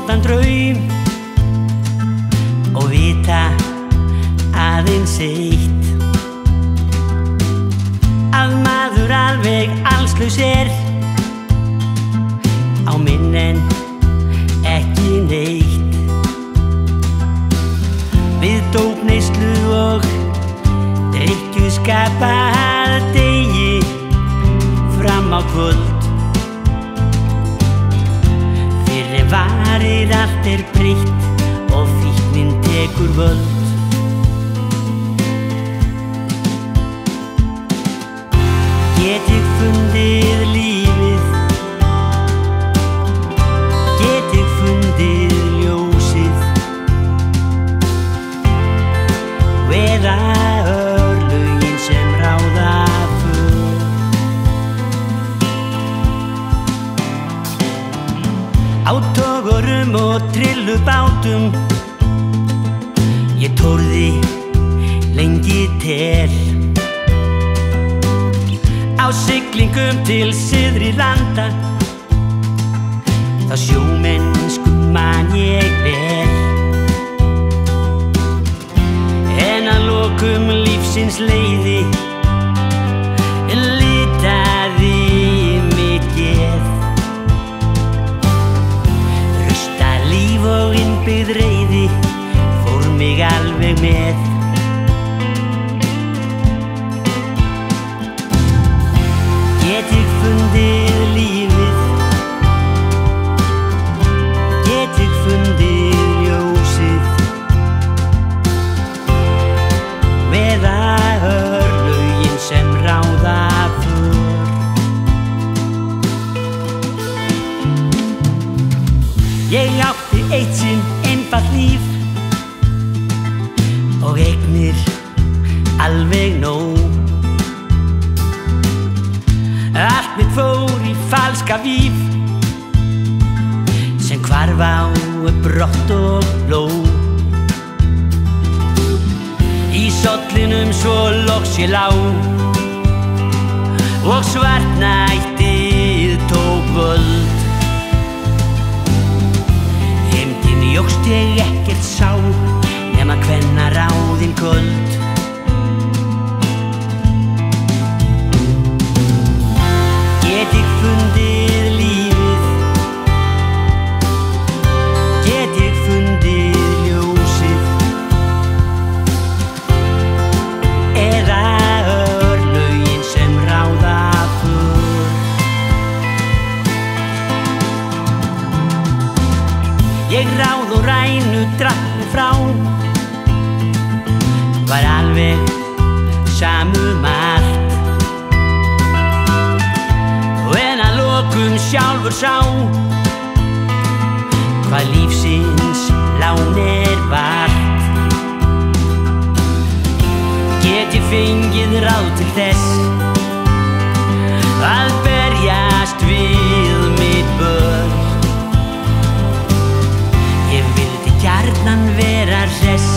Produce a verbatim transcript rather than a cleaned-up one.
vondan draum og vita aðeins eitt, að maður alveg allslaus er, á minn en ekki neitt. Við dópneyslu og drykkjuskapar degi fram á kvöld, fyrr en varir allt er breytt og fíknin tekur völd. Get ég fundið lífið, get ég fundið ljósið, eða örlögin sem ráða för. Á togurum og trillubátum ég tórði lengi tel, á siglingum til syðri landa, þá sjómennsku man ég vel. En að lokum lífsins leiði litaði mitt geð, rusta líf og innbyggð reiði fór mig alveg með. Get ég fundið lífið, get ég fundið ljósið, eða örlögin sem ráða för. Ég átti eitt sinn einfalt líf og eignir alveg nóg. Allt mitt fór í falska víf sem hvarf á brott og blóð. Í sollinum svo loks ég lá og svartnættið tók völd. Heimdin jókst ég ekkert sá nema kvennaráðin köld. Get ég fundið lífið, get ég fundið ljósið, eða örlögin sem ráða för. Ég ráð og rænu dratt mig frá, var alveg samum allt, og en að lokum sjálfur sá hvað lífsins lán er vart. Get ég fengið ráð til þess að berjast við mitt börn. Ég vildi gjarnan vera hress